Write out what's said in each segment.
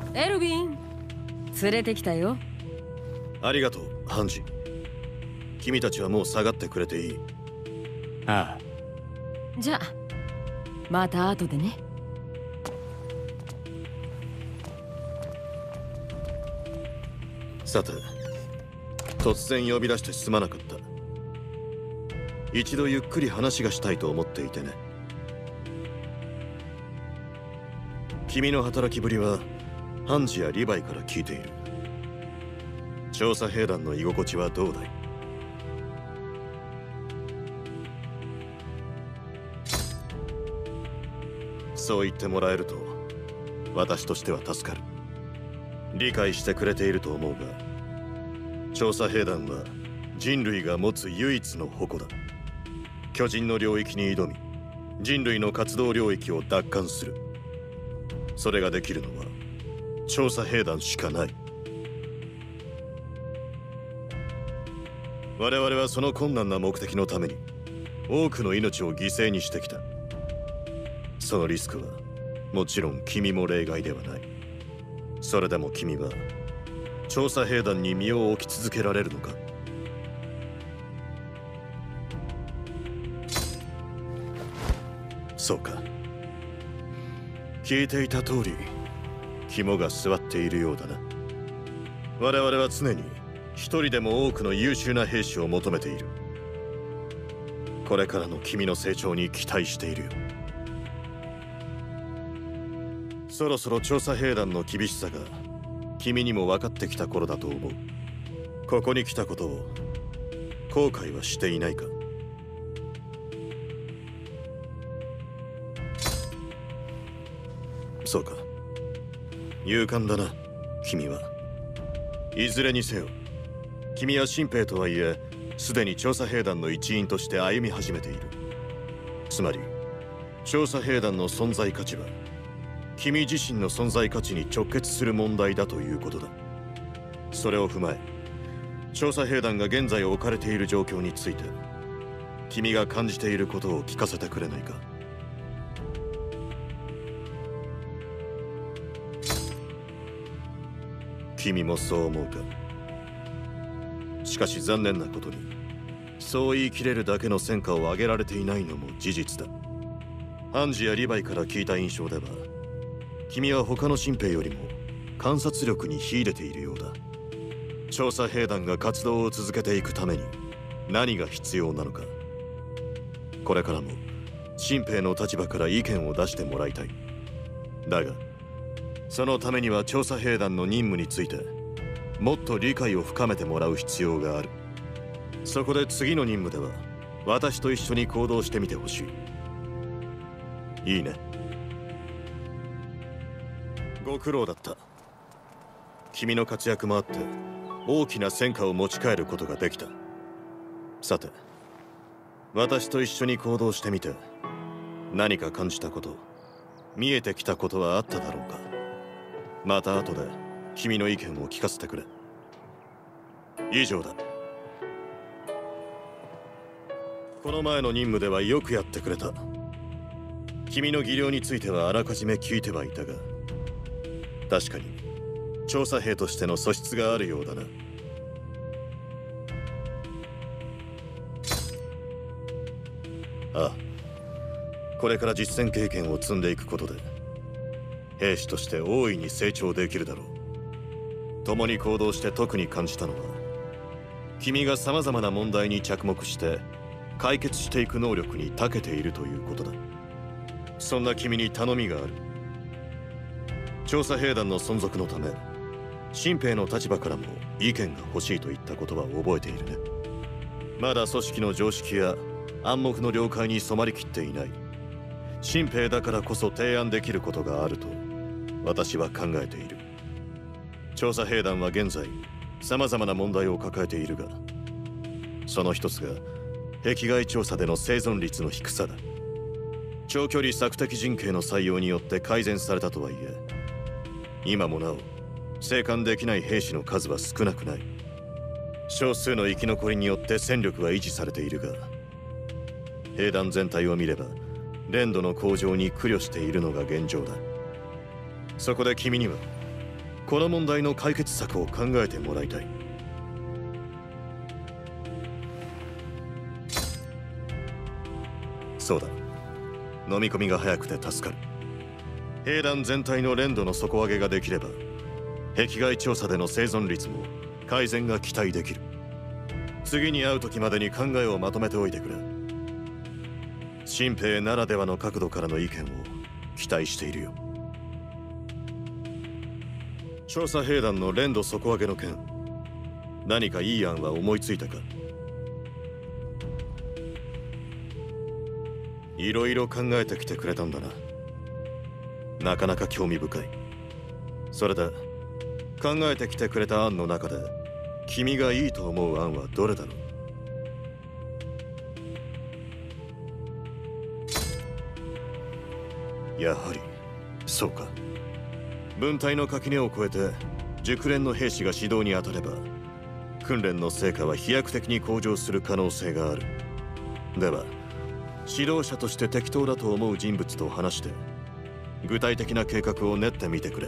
エルヴィン、連れてきたよ。 ありがとう、ハンジ。君たちはもう下がってくれていい。 ああ。 じゃあまた後でね。 さて、突然呼び出してすまなかった。一度ゆっくり話がしたいと思っていてね。君の働きぶりはハンジやリヴァイから聞いている。調査兵団の居心地はどうだい？そう言ってもらえると私としては助かる。理解してくれていると思うが、調査兵団は人類が持つ唯一の矛だ。巨人の領域に挑み、人類の活動領域を奪還する。それができるのは調査兵団しかない。我々はその困難な目的のために多くの命を犠牲にしてきた。そのリスクはもちろん君も例外ではない。それでも君は調査兵団に身を置き続けられるのか？そうか。聞いていた通り肝が据わっているようだな。我々は常に一人でも多くの優秀な兵士を求めている。これからの君の成長に期待しているよ。そろそろ調査兵団の厳しさが君にも分かってきた頃だと思う。ここに来たことを後悔はしていないか？そうか。勇敢だな、君は。いずれにせよ、君は新兵とはいえ、すでに調査兵団の一員として歩み始めている。つまり、調査兵団の存在価値は、君自身の存在価値に直結する問題だということだ。それを踏まえ、調査兵団が現在置かれている状況について、君が感じていることを聞かせてくれないか？君もそう思うか？しかし残念なことに、そう言い切れるだけの戦果を上げられていないのも事実だ。ハンジやリヴァイから聞いた印象では、君は他の新兵よりも観察力に秀でているようだ。調査兵団が活動を続けていくために何が必要なのか、これからも新兵の立場から意見を出してもらいたい。だがそのためには調査兵団の任務についてもっと理解を深めてもらう必要がある。そこで次の任務では私と一緒に行動してみてほしい。いいね。ご苦労だった。君の活躍もあって大きな戦果を持ち帰ることができた。さて、私と一緒に行動してみて何か感じたこと、見えてきたことはあっただろうか？また後で君の意見を聞かせてくれ。以上だ。この前の任務ではよくやってくれた。君の技量についてはあらかじめ聞いてはいたが、確かに調査兵としての素質があるようだな。ああ、これから実戦経験を積んでいくことで兵士として大いに成長できるだろう。共に行動して特に感じたのは、君が様々な問題に着目して解決していく能力に長けているということだ。そんな君に頼みがある。調査兵団の存続のため、新兵の立場からも意見が欲しいといったことは覚えているね。まだ組織の常識や暗黙の了解に染まりきっていない新兵だからこそ提案できることがあると私は考えている。調査兵団は現在様々な問題を抱えているが、その一つが壁外調査での生存率の低さだ。長距離索敵陣形の採用によって改善されたとはいえ、今もなお生還できない兵士の数は少なくない。少数の生き残りによって戦力は維持されているが、兵団全体を見れば練度の向上に苦慮しているのが現状だ。そこで君にはこの問題の解決策を考えてもらいたい。そうだ、飲み込みが早くて助かる。兵団全体の連度の底上げができれば、壁外調査での生存率も改善が期待できる。次に会う時までに考えをまとめておいてくれ。新兵ならではの角度からの意見を期待しているよ。調査兵団の連度底上げの件、何かいい案は思いついたか？いろいろ考えてきてくれたんだな。なかなか興味深い。それで考えてきてくれた案の中で君がいいと思う案はどれだろう？やはりそうか。分隊の垣根を越えて熟練の兵士が指導に当たれば、訓練の成果は飛躍的に向上する可能性がある。では指導者として適当だと思う人物と話して具体的な計画を練ってみてくれ。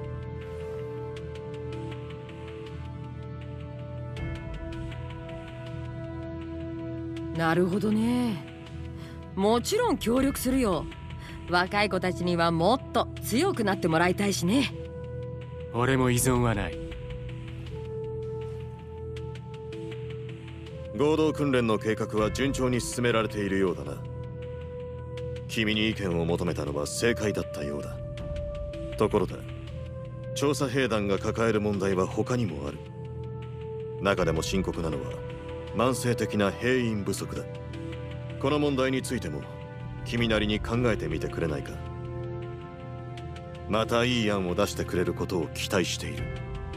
なるほどね。もちろん協力するよ。若い子たちにはもっと強くなってもらいたいしね。 俺も依存はない。 合同訓練の計画は順調に進められているようだな。君に意見を求めたのは正解だったようだ。ところで調査兵団が抱える問題は他にもある。中でも深刻なのは慢性的な兵員不足だ。この問題についても君なりに考えてみてくれないか？またいい案を出してくれることを期待している。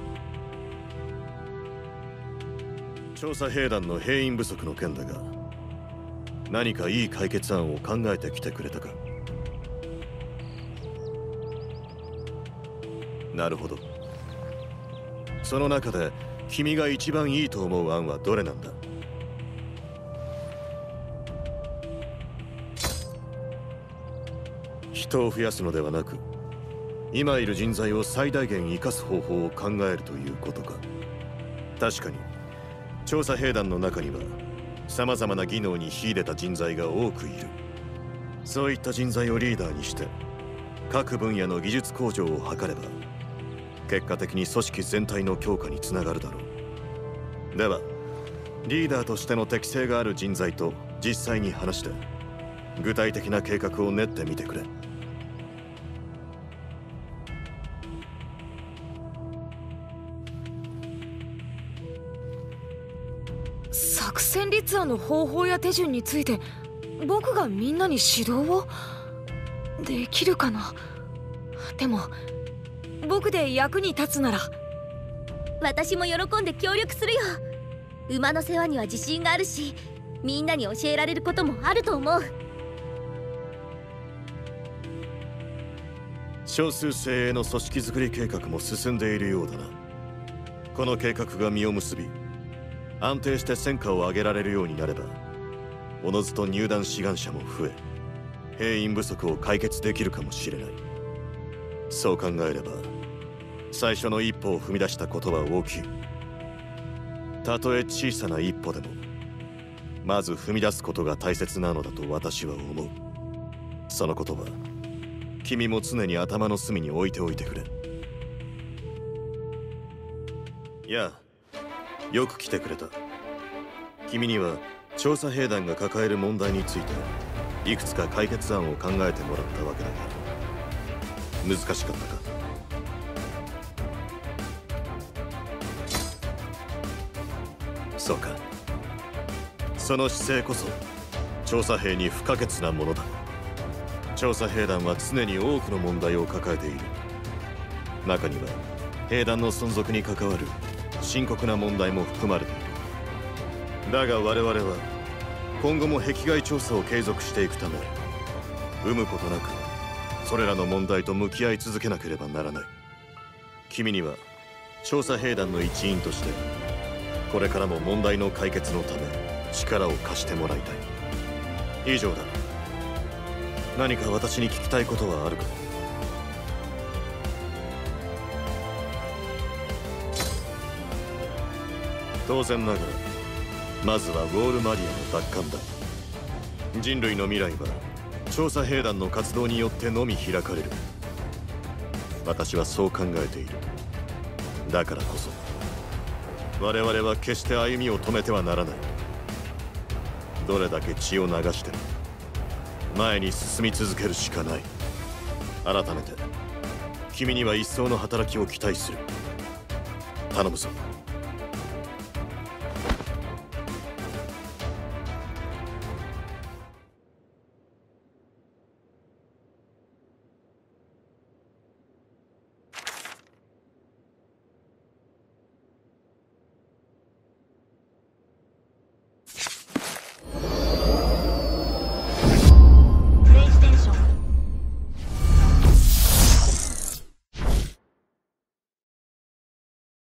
調査兵団の兵員不足の件だが、何かいい解決案を考えてきてくれたか？なるほど。その中で君が一番いいと思う案はどれなんだ？人を増やすのではなく、今いる人材を最大限生かす方法を考えるということか。確かに調査兵団の中には様々な技能に秀でた人材が多くいる。そういった人材をリーダーにして各分野の技術向上を図れば、結果的に組織全体の強化につながるだろう。ではリーダーとしての適性がある人材と実際に話して具体的な計画を練ってみてくれ。 作戦立案の方法や手順について僕がみんなに指導をできるかな。でも僕で役に立つなら。 私も喜んで協力するよ。馬の世話には自信があるし、みんなに教えられることもあると思う。 少数精鋭の組織づくり計画も進んでいるようだな。この計画が実を結び、安定して戦果を上げられるようになれば、おのずと入団志願者も増え、兵員不足を解決できるかもしれない。そう考えれば最初の一歩を踏み出したことは大きい。たとえ小さな一歩でもまず踏み出すことが大切なのだと私は思う。そのことは君も常に頭の隅に置いておいてくれ。いや、よく来てくれた。君には調査兵団が抱える問題についていくつか解決案を考えてもらったわけだが、難しかったか？そうか。その姿勢こそ調査兵に不可欠なものだ。調査兵団は常に多くの問題を抱えている。中には兵団の存続に関わる深刻な問題も含まれている。だが我々は今後も壁外調査を継続していくため、有無ことなくそれらの問題と向き合い続けなければならない。君には調査兵団の一員としてこれからも問題の解決のため力を貸してもらいたい。以上だ。何か私に聞きたいことはあるか？ 当然ながらまずはウォールマリアの奪還だ。人類の未来は調査兵団の活動によってのみ開かれる。私はそう考えている。だからこそ我々は決して歩みを止めてはならない。どれだけ血を流しても前に進み続けるしかない。改めて君には一層の働きを期待する。頼むぞ。